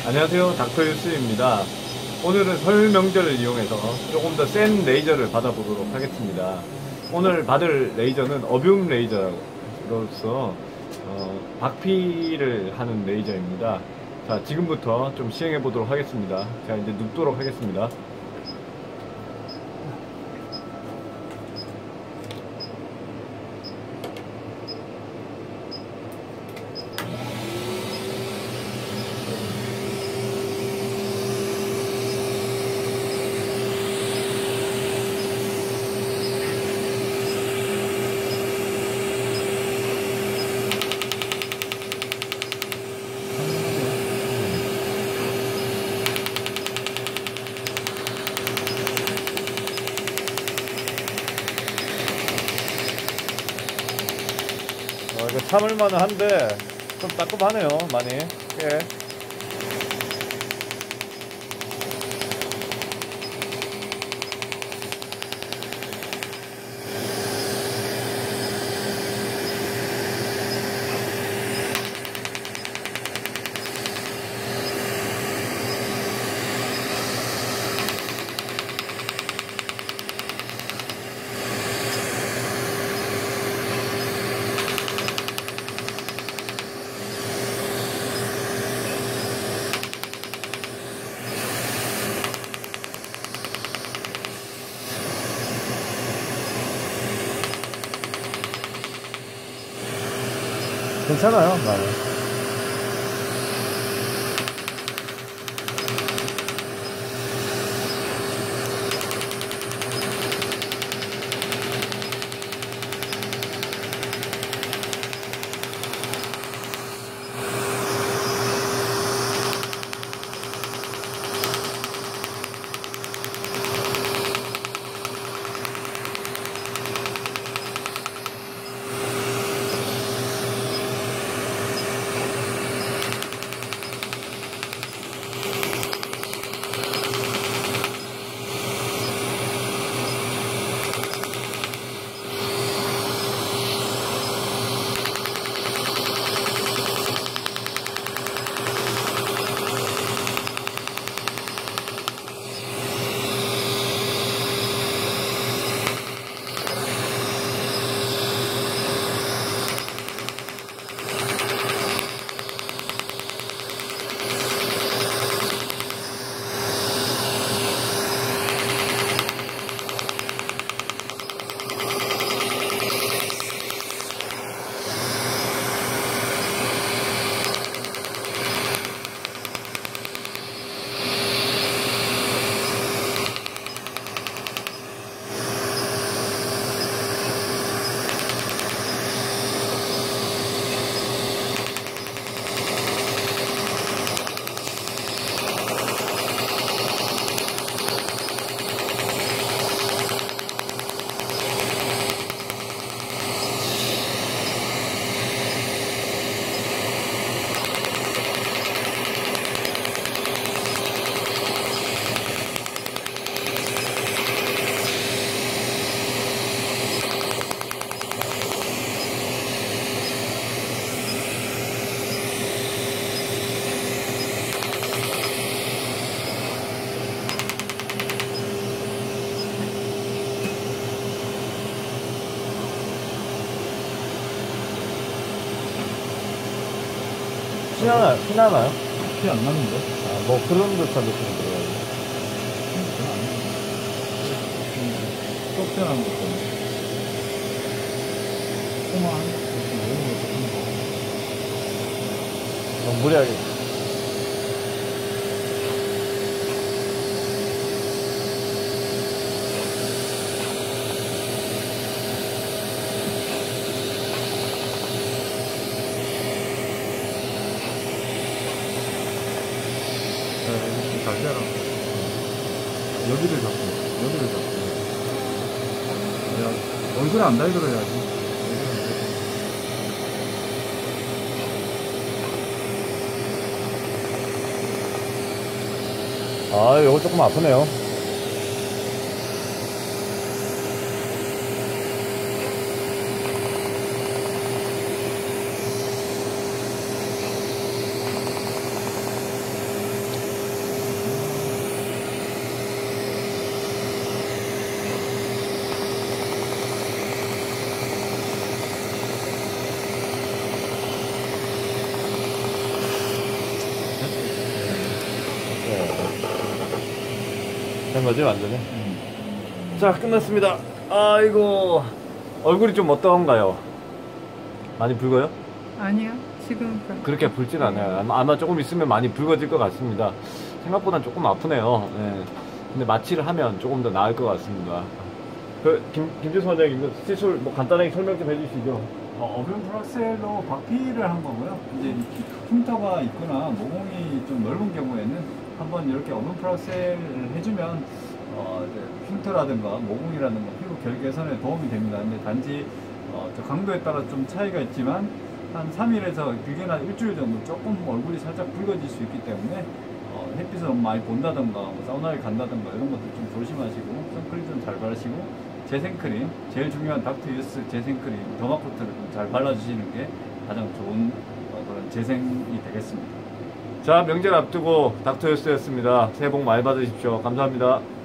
안녕하세요, 닥터유스입니다. 오늘은 설 명절을 이용해서 조금 더 센 레이저를 받아보도록 하겠습니다. 오늘 받을 레이저는 어뷸 레이저로서 박피를 하는 레이저입니다. 자, 지금부터 좀 시행해 보도록 하겠습니다. 자, 이제 눕도록 하겠습니다. 이거 참을만은 한데 좀 따끔하네요, 많이. 예. 괜찮아요, 많이. 피나나요? 피 안 나는데? 아, 뭐 그런 듯한 느낌이 들어요. 쏙 튀어나온 것 때문에. 꼬만, 너무 무리하게. 잘 되라. 여기를 잡고, 여기를 잡고. 야, 얼굴에 안 달그러야지. 아, 요거 조금 아프네요. 된 거지 완전히. 자, 끝났습니다. 아이고, 얼굴이 좀 어떤가요? 많이 붉어요? 아니요. 지금 그렇게 붉진 않아요. 아마 조금 있으면 많이 붉어질 것 같습니다. 생각보다 조금 아프네요. 네. 근데 마취를 하면 조금 더 나을 것 같습니다. 김주수 원장님, 시술 뭐 간단하게 설명 좀 해주시죠. 어뷰 프락셀로 박피를 한 거고요. 이제 흉터가 있거나 모공이 좀 넓은 경우에는 한번 이렇게 어뷰 프락셀을 해주면 이제 흉터라든가 모공이라든가 피부 결 개선에 도움이 됩니다. 근데 단지 저 강도에 따라 좀 차이가 있지만 한 3일에서 길게는 일주일 정도 조금 얼굴이 살짝 붉어질 수 있기 때문에 햇빛을 너무 많이 본다던가 뭐 사우나를 간다던가 이런 것들 좀 조심하시고 선크림 좀 잘 바르시고 재생크림, 제일 중요한 닥터유스 재생크림 더마코트를 좀 잘 발라주시는 게 가장 좋은 그런 재생이 되겠습니다. 자, 명절 앞두고 닥터유스였습니다. 새해 복 많이 받으십시오. 감사합니다.